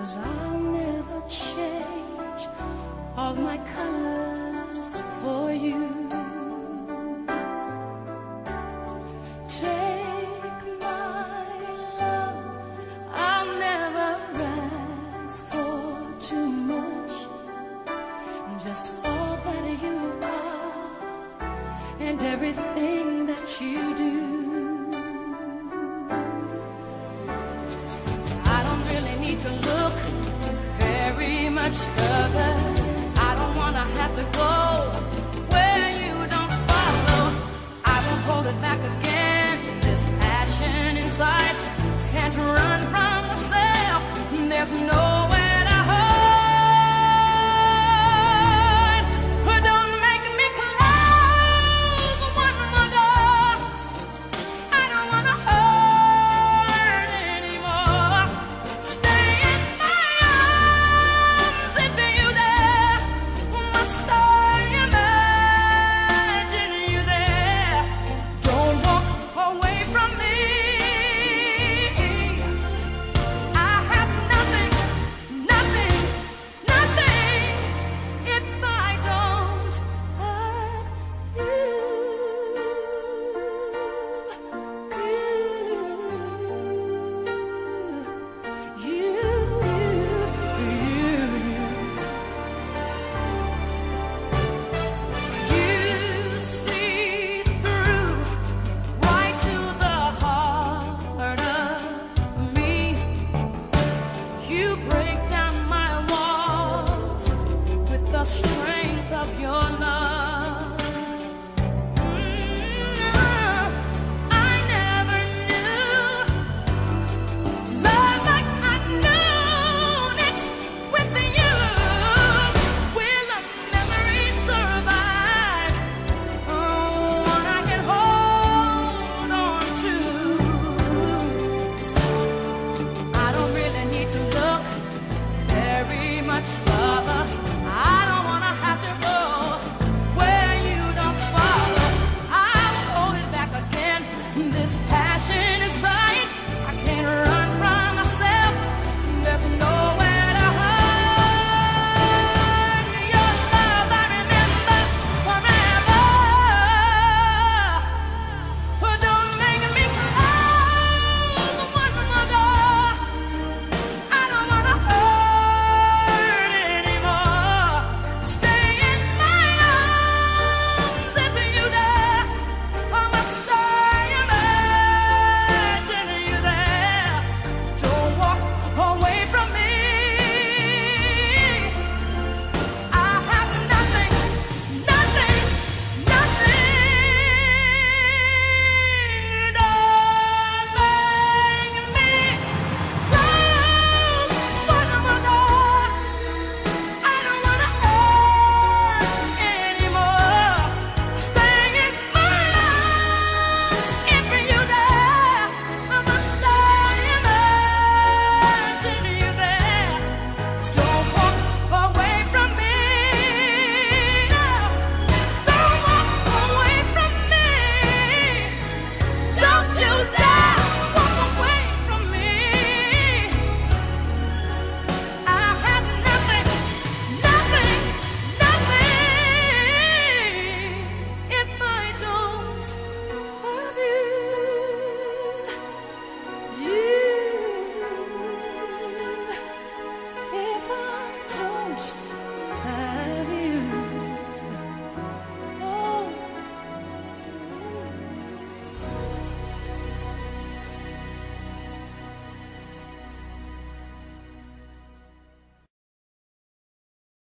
'cause I'll never change all my colors for you. Take my love, I'll never ask for too much, just all that you are and everything that you do. I don't really need to look very much further. I don't wanna have to go where you don't follow. I won't hold it back again. This passion inside can't run from myself. There's nowhere to hide. But don't make me close one more door. I don't wanna hurt anymore. Stay in my arms if you dare. Must I imagine you there? Don't walk away from me. I have nothing, nothing, nothing if I don't have you. You see through right to the heart of me. You break down my walls with the strength of your love. I never knew love like I known it with you. Will a memory survive? One I can hold on to. I don't really need to look very much further.